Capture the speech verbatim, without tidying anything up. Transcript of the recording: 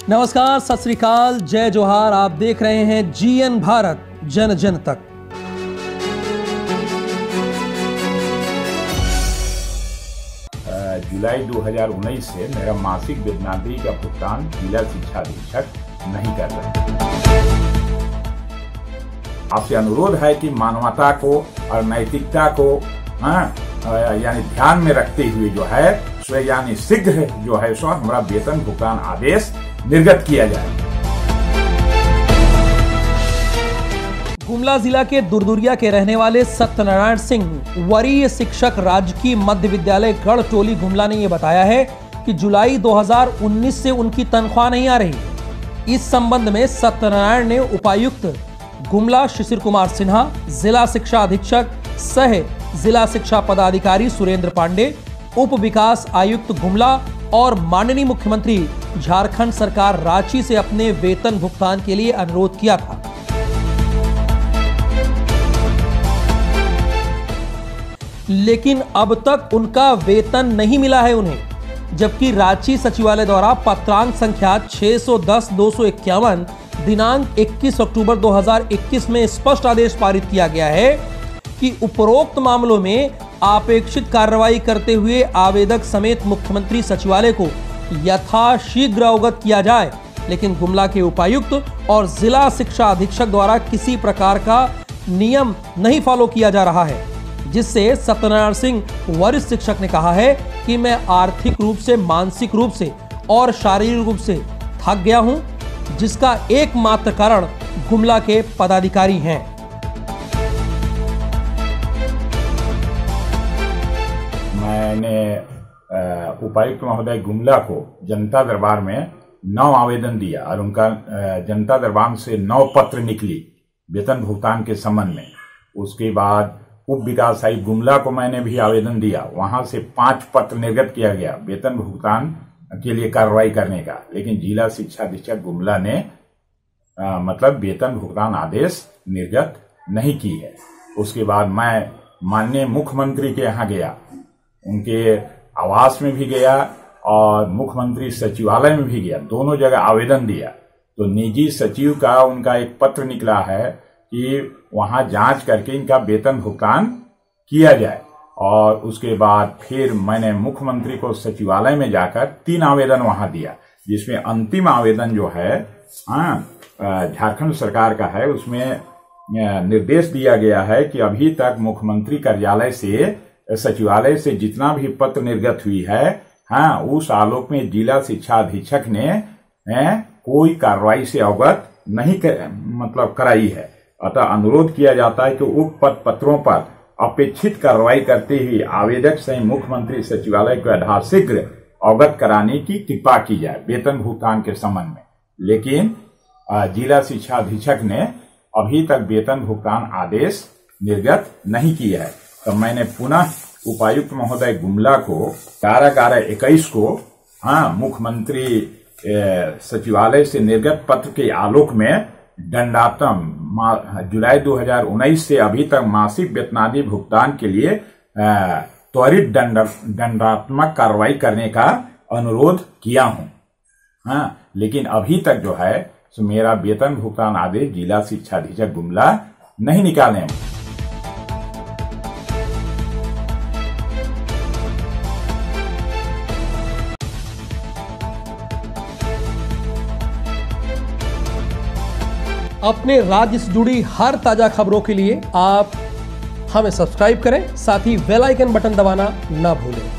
नमस्कार, सत श्री अकाल, जय जोहार। आप देख रहे हैं जीएन भारत, जन जन तक। जुलाई दो हज़ार उन्नीस से मेरा मासिक वेतनावधि का भुगतान जिला शिक्षा अधीक्षक नहीं कर रहे। आपसे अनुरोध है कि मानवता को और नैतिकता को यानी ध्यान में रखते हुए जो है सो यानी शीघ्र जो है सो हमारा वेतन भुगतान आदेश निर्गत किया जाए। गुमला जिला के दुरदुरिया के रहने वाले सत्यनारायण सिंह, वरीय शिक्षक, राजकीय मध्य विद्यालय गढ़टोली गुमला ने यह बताया है कि जुलाई दो हज़ार उन्नीस से उनकी तनख्वाह नहीं आ रही। इस संबंध में सत्यनारायण ने उपायुक्त गुमला शिशिर कुमार सिन्हा, जिला शिक्षा अधीक्षक सह जिला शिक्षा पदाधिकारी सुरेंद्र पांडे, उप विकास आयुक्त गुमला और माननीय मुख्यमंत्री झारखंड सरकार रांची से अपने वेतन भुगतान के लिए अनुरोध किया था। लेकिन अब तक उनका वेतन नहीं मिला है उन्हें, जबकि रांची सचिवालय द्वारा पत्रांक संख्या छह सौ दस दो सौ इक्यावन दिनांक इक्कीस अक्टूबर दो हज़ार इक्कीस में स्पष्ट आदेश पारित किया गया है कि उपरोक्त मामलों में अपेक्षित कार्रवाई करते हुए आवेदक समेत मुख्यमंत्री सचिवालय को यथाशीघ्र अवगत किया जाए। लेकिन गुमला के उपायुक्त और जिला शिक्षा अधीक्षक द्वारा किसी प्रकार का नियम नहीं फॉलो किया जा रहा है, जिससे सत्यनारायण सिंह वरिष्ठ शिक्षक ने कहा है कि मैं आर्थिक रूप से, मानसिक रूप से और शारीरिक रूप से थक गया हूं, जिसका एकमात्र कारण गुमला के पदाधिकारी हैं। मैंने उपायुक्त महोदय गुमला को जनता दरबार में नौ आवेदन दिया और उनका जनता दरबार से नौ पत्र निकली वेतन भुगतान के संबंध में। उसके बाद उप विकास आयुक्त गुमला को मैंने भी आवेदन दिया, वहां से पांच पत्र निर्गत किया गया वेतन भुगतान के लिए कार्रवाई करने का। लेकिन जिला शिक्षा अधीक्षक गुमला ने आ, मतलब वेतन भुगतान आदेश निर्गत नहीं की है। उसके बाद मैं माननीय मुख्यमंत्री के यहाँ गया, उनके आवास में भी गया और मुख्यमंत्री सचिवालय में भी गया, दोनों जगह आवेदन दिया। तो निजी सचिव का उनका एक पत्र निकला है कि वहां जांच करके इनका वेतन भुगतान किया जाए। और उसके बाद फिर मैंने मुख्यमंत्री को सचिवालय में जाकर तीन आवेदन वहां दिया, जिसमें अंतिम आवेदन जो है हाँ झारखंड सरकार का है। उसमें निर्देश दिया गया है कि अभी तक मुख्यमंत्री कार्यालय से, सचिवालय से जितना भी पत्र निर्गत हुई है हाँ उस आलोक में जिला शिक्षा अधीक्षक ने है, कोई कार्रवाई से अवगत नहीं कर, मतलब कराई है। अतः अनुरोध किया जाता है कि उक्त पत्रों पर अपेक्षित कार्रवाई करते हुए आवेदक सहित मुख्यमंत्री सचिवालय को यथाशीघ्र अवगत कराने की कृपा की जाए वेतन भुगतान के संबंध में। लेकिन जिला शिक्षा अधीक्षक ने अभी तक वेतन भुगतान आदेश निर्गत नहीं किया है। तो मैंने पुनः उपायुक्त महोदय गुमला को ग्यारह ग्यारह इक्कीस को हाँ मुख्यमंत्री सचिवालय से निर्गत पत्र के आलोक में दंडात्मक जुलाई दो हज़ार उन्नीस से अभी तक मासिक वेतनावधि भुगतान के लिए त्वरित दंडात्मक कार्रवाई करने का अनुरोध किया हूं। हाँ, लेकिन अभी तक जो है सो मेरा वेतन भुगतान आदेश जिला शिक्षा अधीक्षक गुमला नहीं निकाले। अपने राज्य से जुड़ी हर ताजा खबरों के लिए आप हमें सब्सक्राइब करें, साथ ही बेल आइकन बटन दबाना ना भूलें।